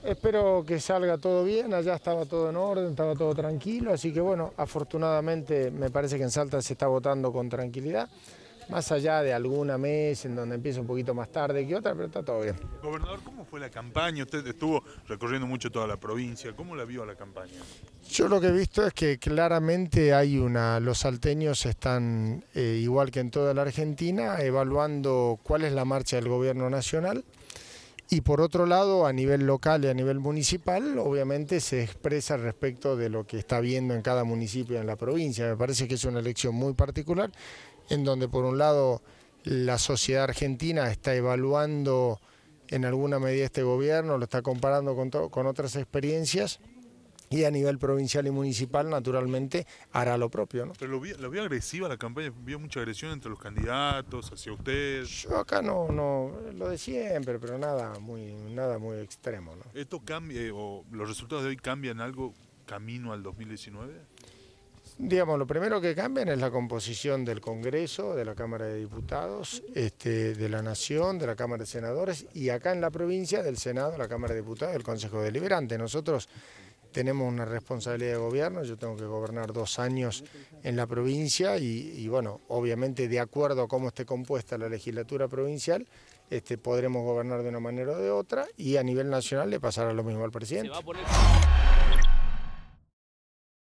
espero que salga todo bien, allá estaba todo en orden, estaba todo tranquilo, así que bueno, afortunadamente me parece que en Salta se está votando con tranquilidad, más allá de alguna mes en donde empieza un poquito más tarde que otra, pero está todo bien. Gobernador, ¿cómo fue la campaña? Usted estuvo recorriendo mucho toda la provincia. ¿Cómo la vio la campaña? Yo lo que he visto es que claramente los salteños están, igual que en toda la Argentina, evaluando cuál es la marcha del gobierno nacional. Y por otro lado, a nivel local y a nivel municipal, obviamente se expresa respecto de lo que está viendo en cada municipio en la provincia. Me parece que es una elección muy particular, en donde por un lado la sociedad argentina está evaluando en alguna medida este gobierno, lo está comparando con otras experiencias, y a nivel provincial y municipal, naturalmente, hará lo propio, ¿no? Pero lo vio agresiva la campaña, vio mucha agresión entre los candidatos, hacia usted. Yo acá no, lo de siempre, pero nada muy extremo, ¿no? ¿Esto cambia, o los resultados de hoy cambian algo camino al 2019? Digamos, lo primero que cambian es la composición del Congreso, de la Cámara de Diputados, de la Nación, de la Cámara de Senadores y acá en la provincia del Senado, la Cámara de Diputados y el Consejo Deliberante. Nosotros tenemos una responsabilidad de gobierno, yo tengo que gobernar 2 años en la provincia y bueno, obviamente de acuerdo a cómo esté compuesta la legislatura provincial, podremos gobernar de una manera o de otra y a nivel nacional le pasará lo mismo al presidente.